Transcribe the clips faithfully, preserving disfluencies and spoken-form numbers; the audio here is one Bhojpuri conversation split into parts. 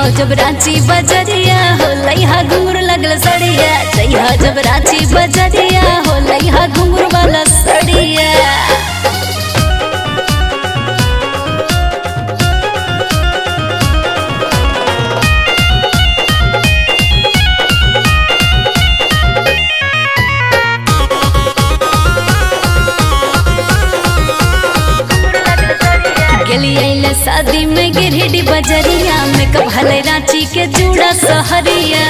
जइहा जब रांची बजरिया हो लइहा घुंघरू लगल सड़िया। जइहा जब रांची बजरिया हो लइहा घुंघरू वाला सड़िया। शादी में गिरहिटी बजरिया में कभले रांची के जुड़ा सहरिया।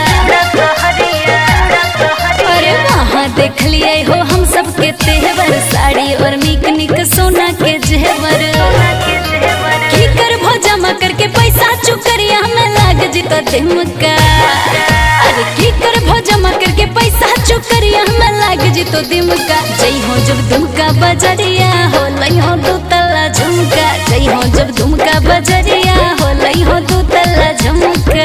अरे वहाँ देख लिए हो हम सब के तेवर साड़ी और निक निक सोना के जेवर। की कर भो जमा करके पैसा चुकरिया में लाग जितो दिमका। अरे की कर भो जमा करके पैसा चुकरिया में लाग जितो दिमका। जई हो जब दुमका बजरिया हो लई हो दो तल्ला झुमका। जई हो जब दुमका बजरिया हो लई हो दो तल्ला झुमका।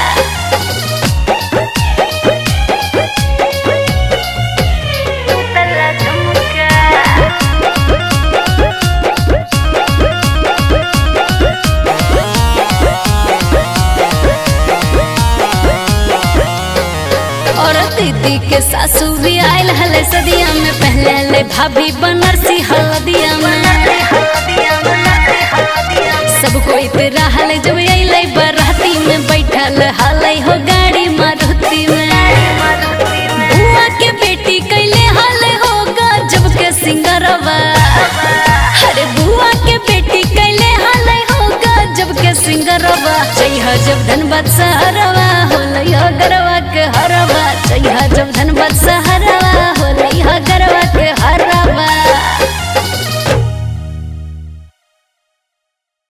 और दीदी के सासू भी आयल हले सदिया में पहले ले भाभी बनारसी हल्दिया में। सब कोई तेरा हले जब अइले बराती में बैठल हले हो गाड़ी मारुति में। बुआ के बेटी कैले हले होगा जब के सिंगरवा। अरे बुआ के बेटी कैले हले होगा जब के सिंगरवा। जइहा जब धनबाद सहरवा हो लइहा गरवा के हरवा। जइहा जब धनबाद